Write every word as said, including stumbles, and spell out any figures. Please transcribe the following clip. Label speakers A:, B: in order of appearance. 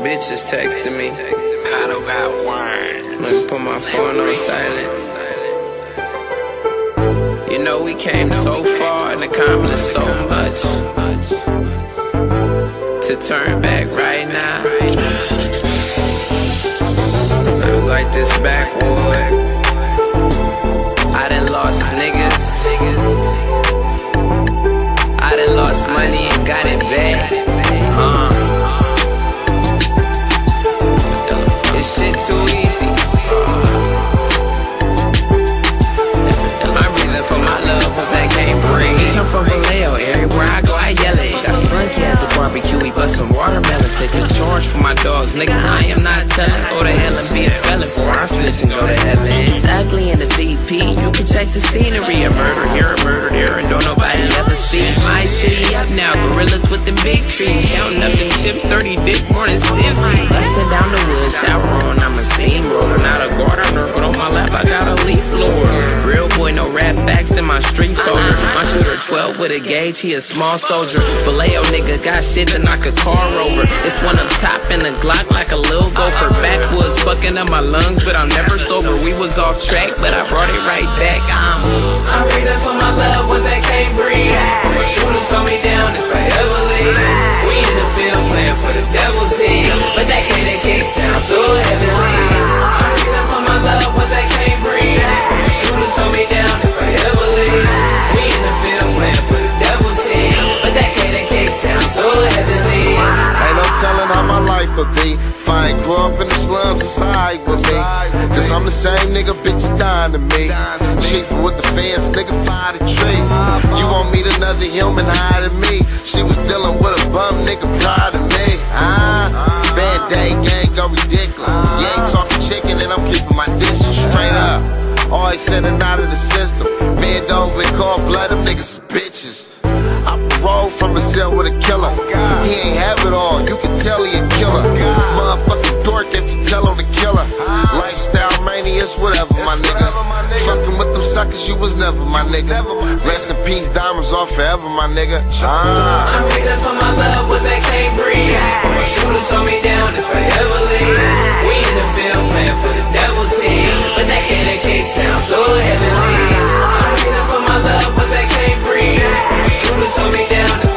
A: bitch is texting me. Paddle got wine. Let me put my phone on silent. You know we came so far and accomplished so much. To turn back right now, I like this backwood. I done lost niggas, I done lost money and got it back. Uh. This shit too easy. My reason for my love was that can't breathe. Bitch, I'm from Vallejo, everywhere I go I yell it. Got spunky at the barbecue, we bust some watermelons. Take the charge for my dogs, nigga, I am not telling. Go to hell and be a felon before I switch and go to heaven. It's ugly in the V P, you can check the scenery. A murder here, a murder there, and don't nobody ever see my city up now. Gorillas with them big trees, counting up them chips, thirty dick more than stiffy. Bustin' down the woods, shower on, I'm a steamroller. Not a gardener, but on my lap I got a leaf blower. Real boy, no rap facts in my street folder. My shooter twelve with a gauge, he a small soldier. Vallejo nigga got shit to knock a car over. It's one up top in the Glock like a little gopher. Backwoods fucking up my lungs, but I'm never sober. We was off track, but I brought it right back. I'm My reason for my love was I can't breathe. My shooters hold me down if I ever leave. We in the field playing for the devil's team, but that K that kick sound so heavenly. My reason for my love was I can't breathe. My shooters hold me down if I ever leave. We in the field playing for the devil's team, but that K that kick sound so heavenly.
B: Ain't no telling how my life would be if I ain't grew up in the slums, it's alright with me. Cause I'm the same nigga, bitch dying to me. Chiefin' with the fans, nigga fire the tree. You won't meet another human higher than me. She was dealing with a bum nigga prior to me. Ah, bad day gang go ridiculous. You ain't talking chicken and I'm keeping my dishes straight up. Always sending out of the system. Bend over and call blood, them niggas is bitches. I paroled from a cell with a killer. He ain't have it all, you can tell he a killer. Motherfucking dork if you tell him to kill her. Lifestyle manias, whatever, my nigga. Fucking with them suckers, you was never my nigga. Rest in peace, diamonds are forever, my nigga.
A: Ah. My reason for my love was I can't breathe. My shooters hold me down if I ever leave. We in the field playing for the devil's team, but that K that kick sound so heavenly. My reason for my love was I can't breathe. My shooters hold me down.